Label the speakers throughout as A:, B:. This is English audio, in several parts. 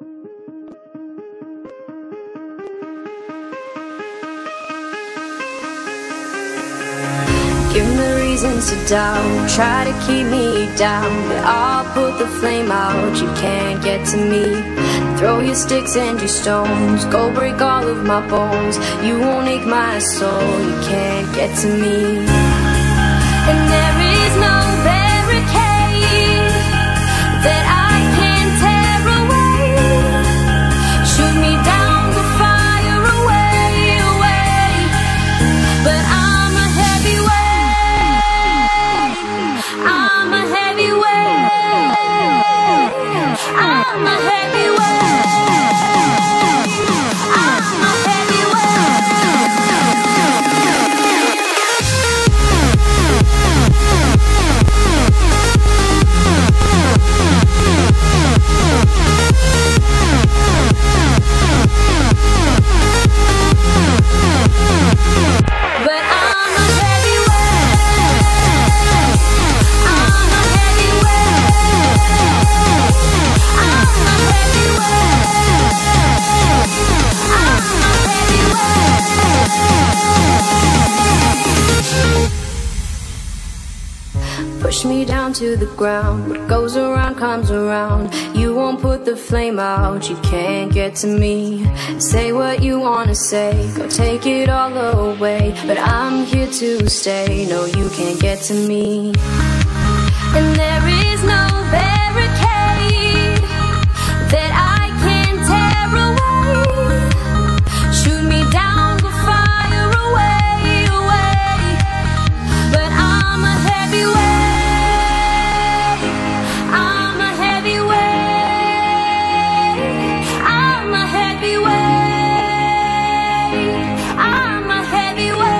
A: Give me reasons to doubt, try to keep me down, but I'll put the flame out, you can't get to me. Throw your sticks and your stones, go break all of my bones, you won't ache my soul, you can't get to me. And there is no barricade that I can tear away. Shoot me down, go fire away, away. But I'm a heavyweight, I'm a heavyweight, I'm a heavyweight, I'm a push me down to the ground, what goes around comes around. You won't put the flame out, you can't get to me. Say what you wanna say, go take it all away, but I'm here to stay, no you can't get to me. And there is no barricade that I can tear away. Shoot me down, go fire away, away. But I'm a heavyweight, I'm a heavyweight, I'm a heavyweight, I'm a heavyweight.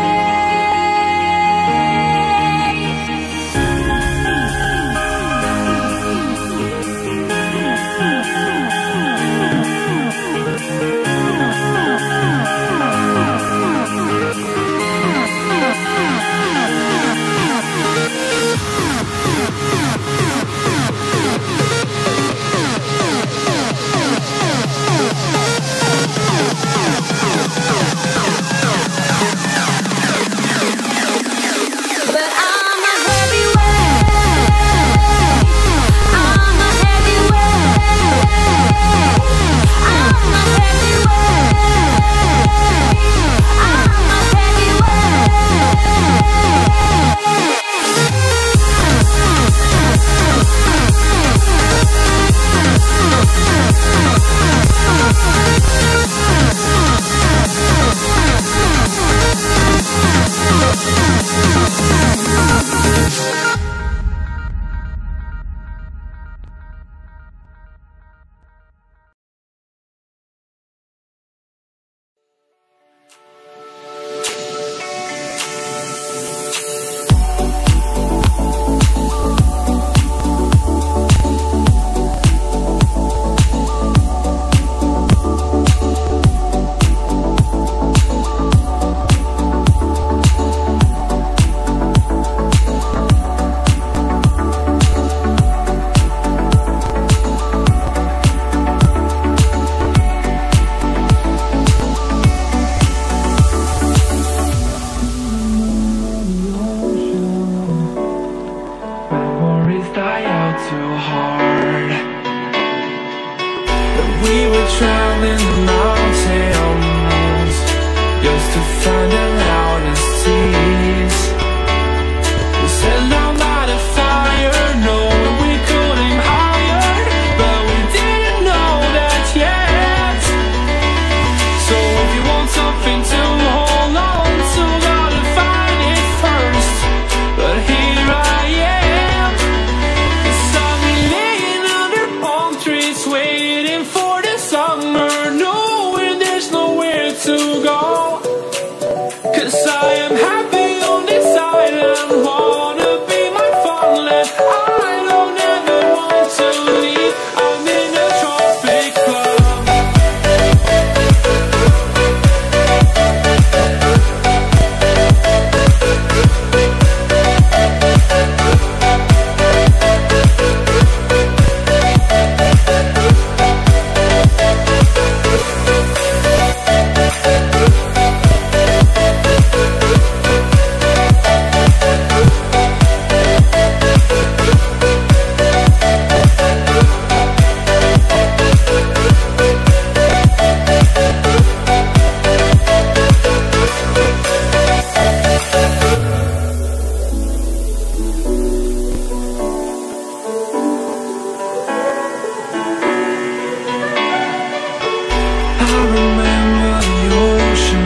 B: remember the ocean.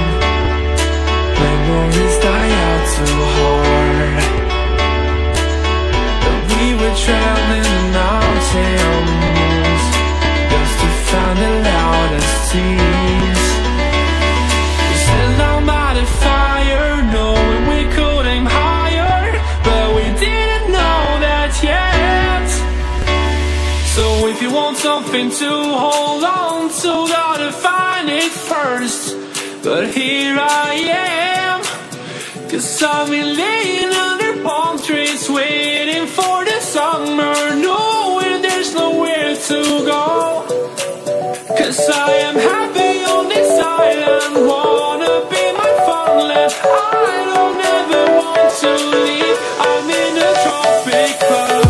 B: Memories die out too hard. But we were traveling the mountains just to find the loudest tears. We set down by the fire, knowing we could aim higher, but we didn't know that yet. So if you want something to hold on to, gotta find it first. But here I am, 'cause I've been laying under palm trees, waiting for the summer, knowing there's nowhere to go. 'Cause I am happy on this island, wanna be my farmland. I don't ever want to leave, I'm in a tropic club.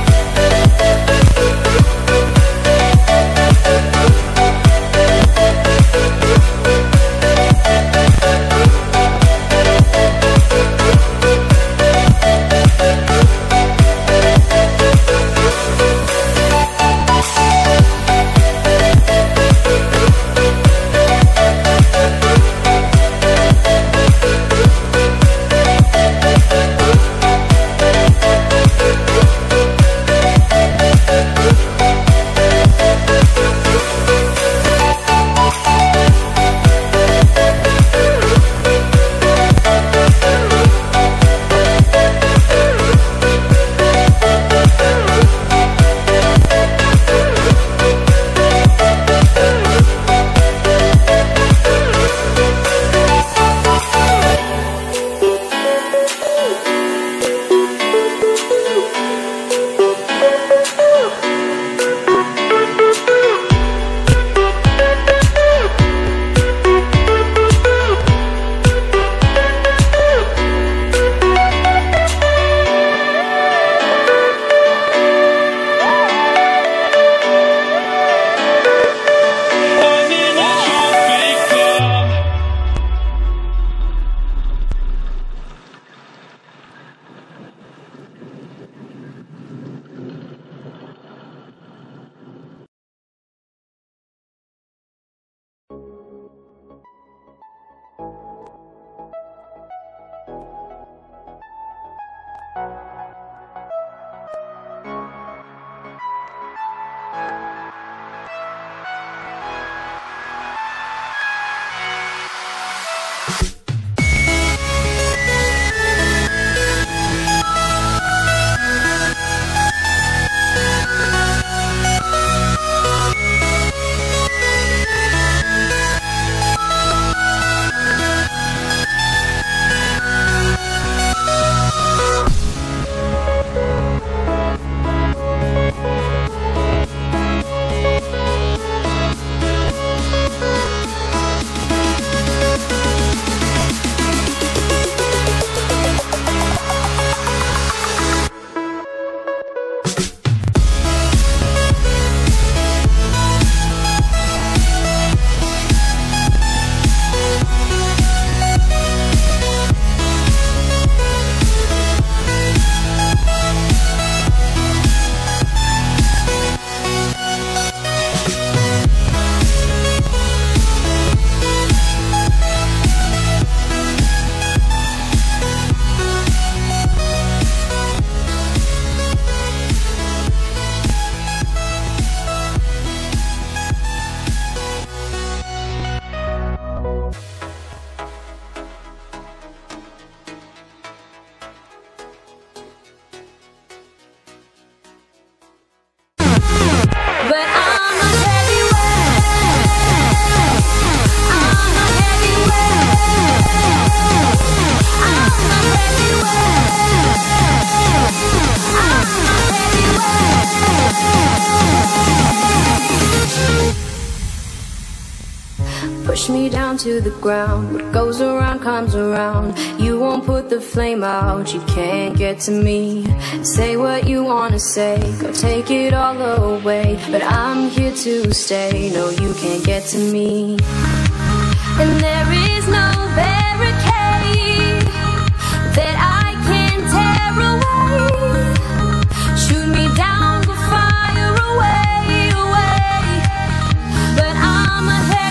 A: Push me down to the ground. What goes around comes around. You won't put the flame out, you can't get to me. Say what you wanna say, go take it all away, but I'm here to stay. No, you can't get to me. And there is no barricade that I can tear away. Shoot me down, go fire away, away. But I'm ahead.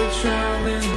B: traveling